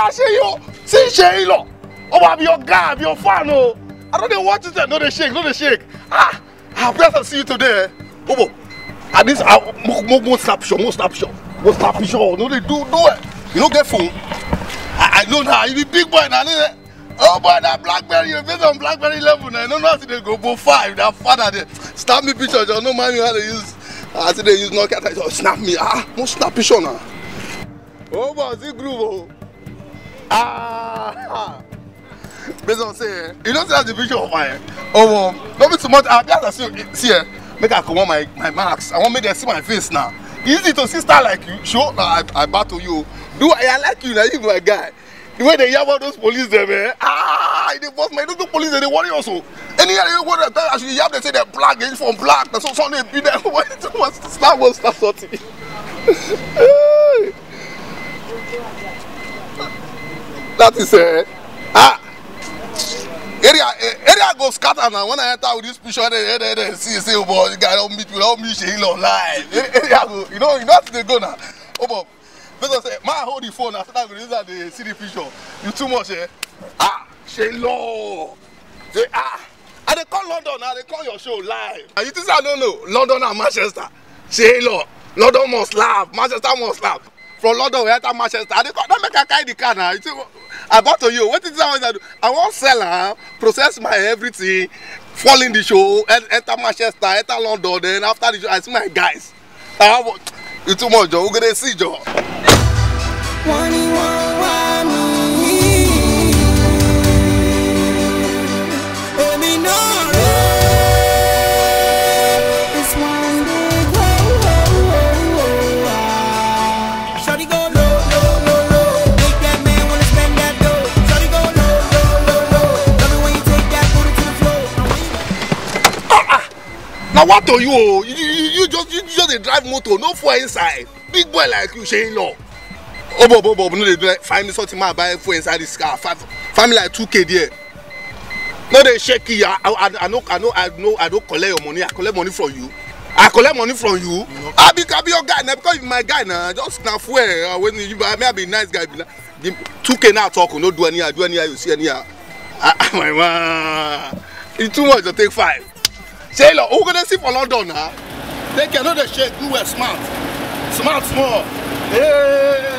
Ah, see you. Oh, I'm your guy, I'm your fan. Oh, I don't know what to say. No, they shake. Ah, I'm glad to see you today. Oh, at least more snapshot. No, they do it. You don't get phone. I know now. You be big boy now. Oh boy, that BlackBerry, you're based on BlackBerry level now. I don't know how they go 5. That father they snap me picture. Just no mind me how they use. I say they use Nokia. Just snap me. Ah, no snap picture now. Oh boy, see groove. Oh. Ah. Based on say, you don't see that the picture of mine. Oh, don't be too much. I just see here. Make I come on my marks. I want make them see my face now. Easy to see star like you. Sure, I battle you. I like you now. You my guy. The way they hear about those police there, man. Ah, they boss man. Those police they worry also. Any other you go there, actually you have to say they're black, they're from black. That's so they be there. Start something. That is area go scatter now. When I enter with this picture, they see oh boy, the guy don't meet Sheila online. Area go, you know how they go now. Oh boy. Because say, man, hold the phone after that, they see the picture. You too much, eh? Ah, Shelo. Say, and they call London now, they call your show live. And you think I don't know? London and Manchester. Shelo. London must laugh, Manchester must laugh. From London, we enter Manchester. And they call, don't make a carry the car now. You think, I bought to you. What is that I do? I want to sell her, process my everything, fall in the show, enter Manchester, enter London. Then after the show, I see my guys. You too much, Joe. We're going to see, Joe. Now what are you? You just drive motor, no for inside. Big boy like you, Shane Law. Oh, Bob, no, they find me something man buy for inside this car. Find me like 2K there. No, they shake you. I don't collect your money. I collect money from you. I be your guy now because you're my guy now. Just now fuel. When you buy me, I be nice guy. 2K now talk. No do any. You see any. My man, it's too much to take 5. Sailor, who gonna see for London now? They cannot shake. You were smart small. Hey.